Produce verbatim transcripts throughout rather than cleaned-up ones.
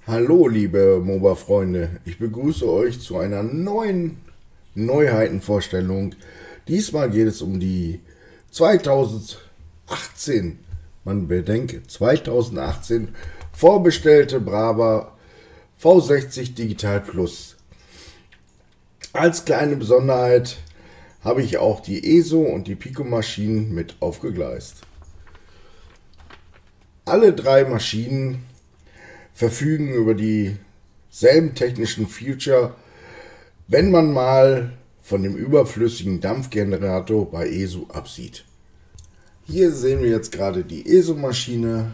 Hallo liebe MOBA-Freunde, ich begrüße euch zu einer neuen Neuheitenvorstellung. Diesmal geht es um die zweitausendachtzehn, man bedenke, zweitausendachtzehn vorbestellte Brava V sechzig Digital Plus. Als kleine Besonderheit habe ich auch die E S O und die Pico-Maschinen mit aufgegleist. Alle drei Maschinen verfügen über dieselben technischen Feature, wenn man mal von dem überflüssigen Dampfgenerator bei E S O absieht. Hier sehen wir jetzt gerade die E S O-Maschine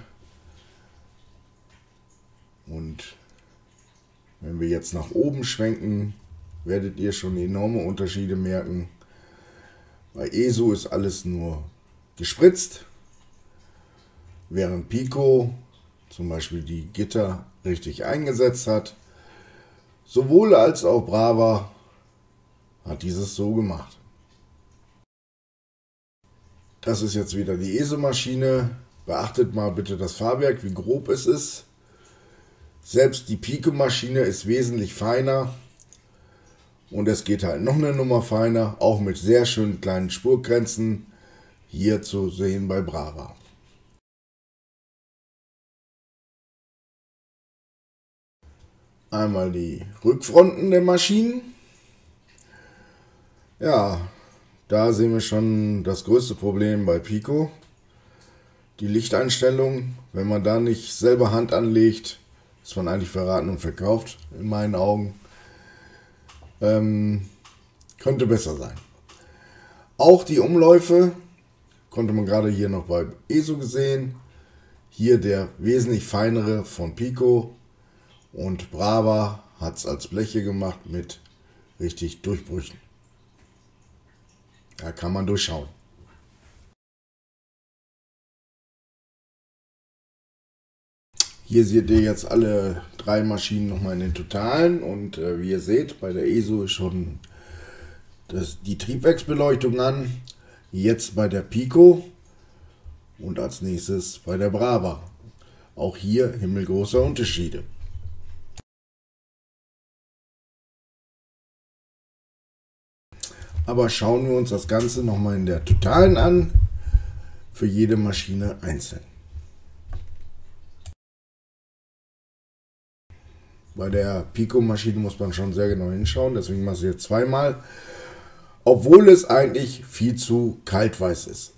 und wenn wir jetzt nach oben schwenken, werdet ihr schon enorme Unterschiede merken. Bei E S O ist alles nur gespritzt, während Pico zum Beispiel die Gitter richtig eingesetzt hat. Sowohl als auch Brava hat dieses so gemacht. Das ist jetzt wieder die E S O-Maschine. Beachtet mal bitte das Fahrwerk, wie grob es ist. Selbst die Pico-Maschine ist wesentlich feiner. Und es geht halt noch eine Nummer feiner, auch mit sehr schönen kleinen Spurgrenzen, hier zu sehen bei Brava. Einmal die Rückfronten der Maschinen. Ja, da sehen wir schon das größte Problem bei Pico. Die Lichteinstellung, wenn man da nicht selber Hand anlegt, ist man eigentlich verraten und verkauft, in meinen Augen. Ähm, könnte besser sein. Auch die Umläufe konnte man gerade hier noch bei E S O gesehen. Hier der wesentlich feinere von Pico. Und Brava hat es als Bleche gemacht mit richtig Durchbrüchen. Da kann man durchschauen. Hier seht ihr jetzt alle drei Maschinen nochmal in den Totalen. Und äh, wie ihr seht, bei der E S O ist schon das, die Triebwerksbeleuchtung an. Jetzt bei der Pico und als nächstes bei der Brava. Auch hier himmelgroße Unterschiede. Aber schauen wir uns das Ganze nochmal in der Totalen an, für jede Maschine einzeln. Bei der Pico-Maschine muss man schon sehr genau hinschauen, deswegen mache ich es jetzt zweimal, obwohl es eigentlich viel zu kaltweiß ist.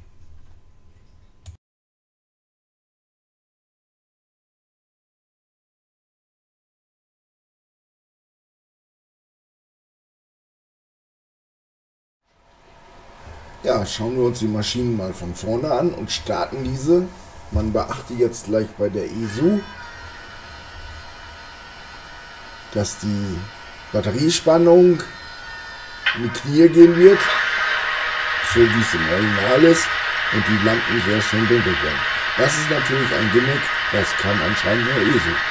Ja, schauen wir uns die Maschinen mal von vorne an und starten diese. Man beachte jetzt gleich bei der E S O, dass die Batteriespannung in die Knie gehen wird, so wie es im Original ist, und die Lampen sehr schön dunkel werden. Das ist natürlich ein Gimmick, das kann anscheinend nur E S O.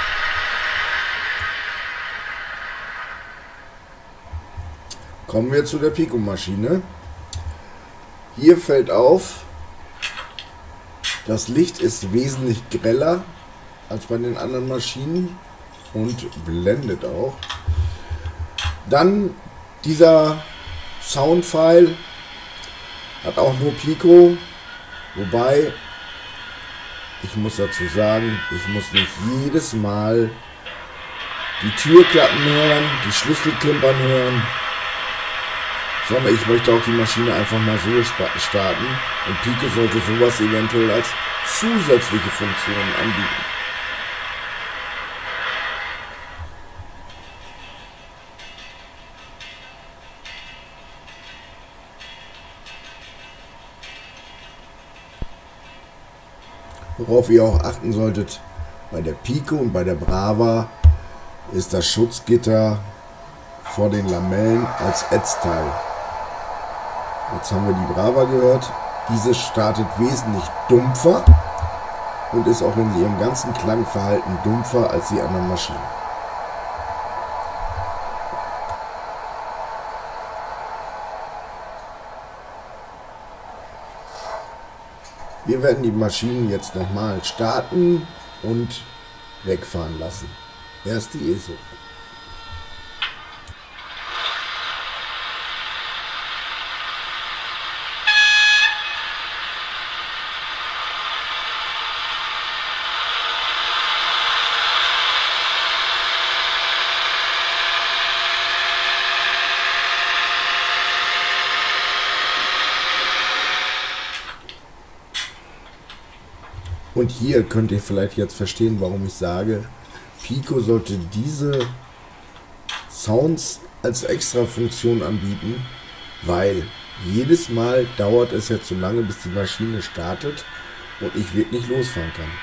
Kommen wir zu der Pico-Maschine. Hier fällt auf, das Licht ist wesentlich greller als bei den anderen Maschinen und blendet auch. Dann dieser Soundfile hat auch nur Pico, wobei ich muss dazu sagen, ich muss nicht jedes Mal die Türklappen hören, die Schlüssel klimpern hören, sondern ich möchte auch die Maschine einfach mal so starten und Pico sollte sowas eventuell als zusätzliche Funktion anbieten. Worauf ihr auch achten solltet, bei der Pico und bei der Brava ist das Schutzgitter vor den Lamellen als Ätzteil. Jetzt haben wir die Brava gehört. Diese startet wesentlich dumpfer und ist auch in ihrem ganzen Klangverhalten dumpfer als die anderen Maschinen. Wir werden die Maschinen jetzt nochmal starten und wegfahren lassen. Erst die E S O. Und hier könnt ihr vielleicht jetzt verstehen, warum ich sage, Pico sollte diese Sounds als extra Funktion anbieten, weil jedes Mal dauert es ja zu lange, bis die Maschine startet und ich wirklich losfahren kann.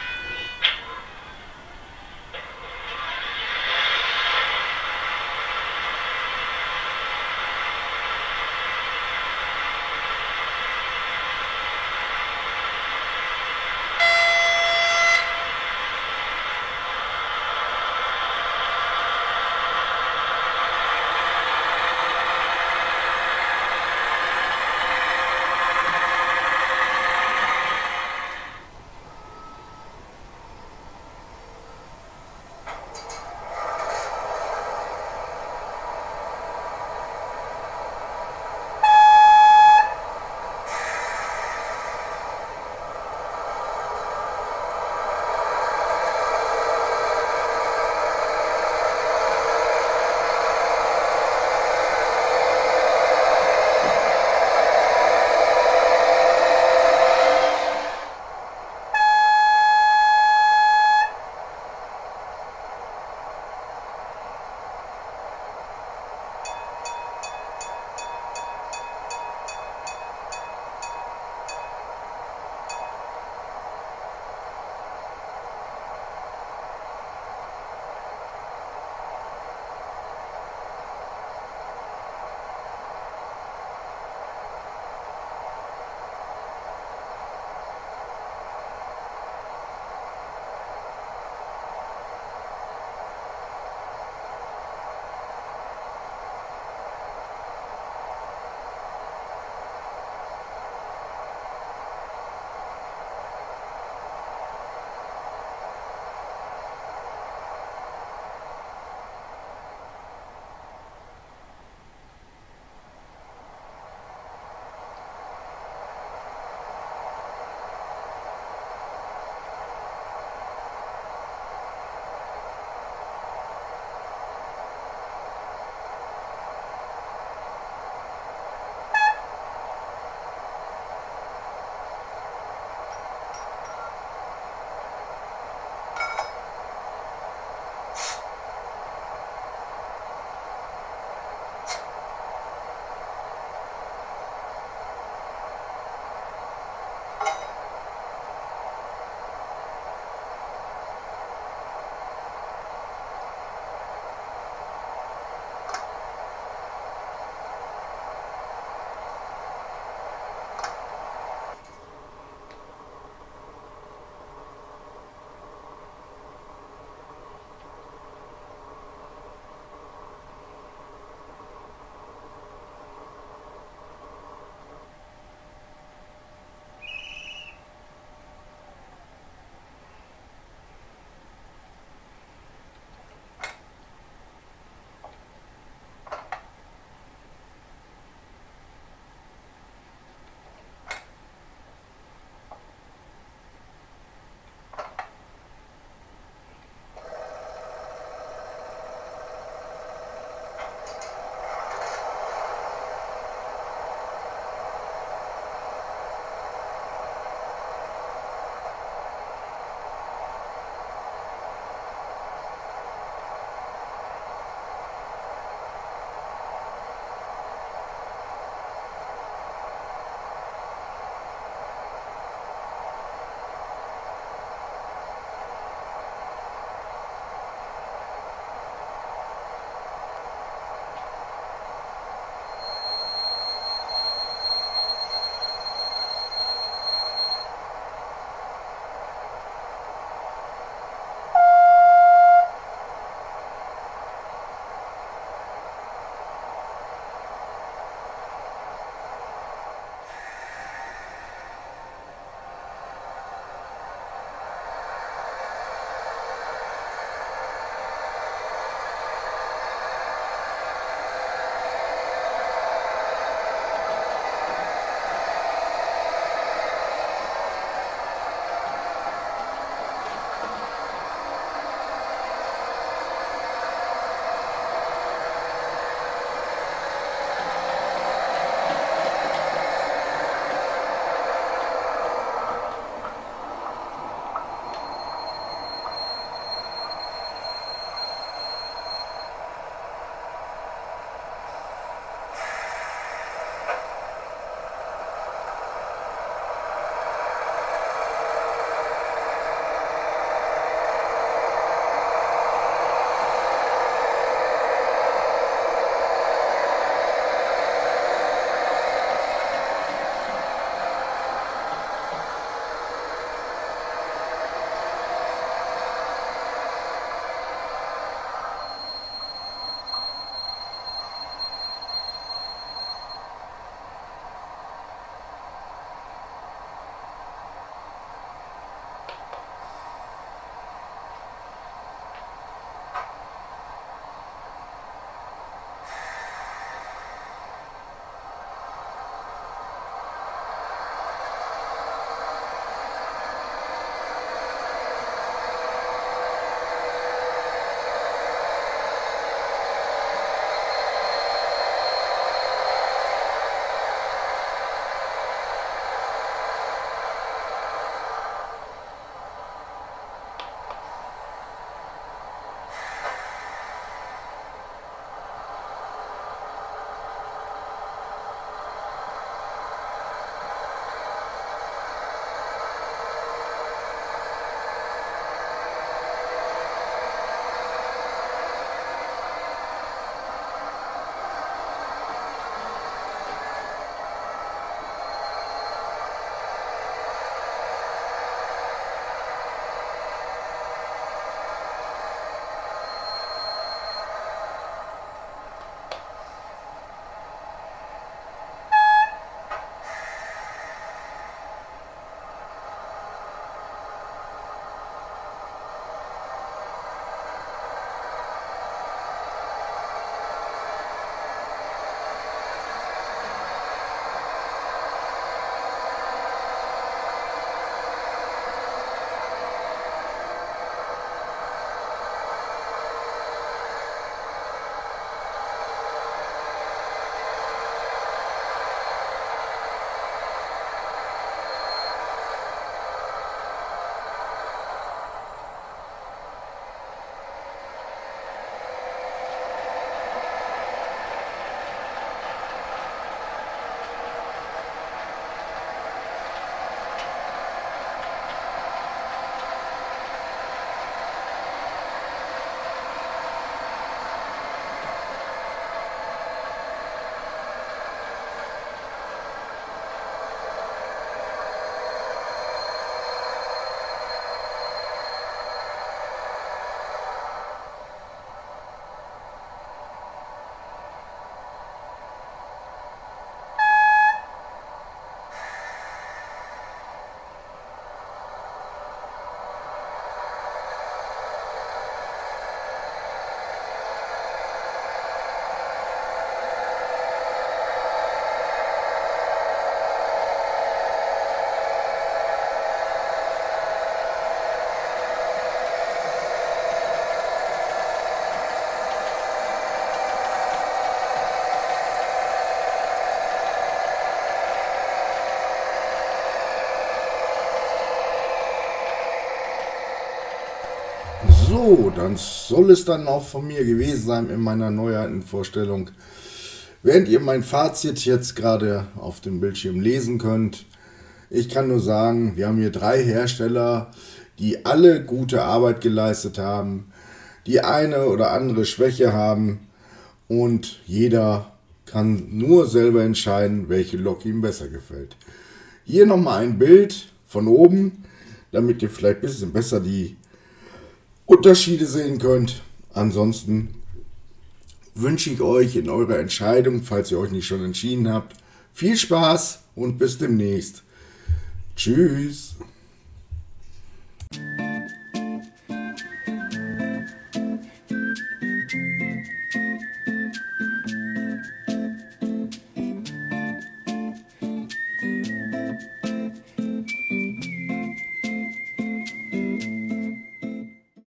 So, dann soll es dann auch von mir gewesen sein in meiner Neuheitenvorstellung. Während ihr mein Fazit jetzt gerade auf dem Bildschirm lesen könnt, ich kann nur sagen, wir haben hier drei Hersteller, die alle gute Arbeit geleistet haben, die eine oder andere Schwäche haben und jeder kann nur selber entscheiden, welche Lok ihm besser gefällt. Hier nochmal ein Bild von oben, damit ihr vielleicht ein bisschen besser die Unterschiede sehen könnt. Ansonsten wünsche ich euch in eurer Entscheidung, falls ihr euch nicht schon entschieden habt, viel Spaß und bis demnächst. Tschüss.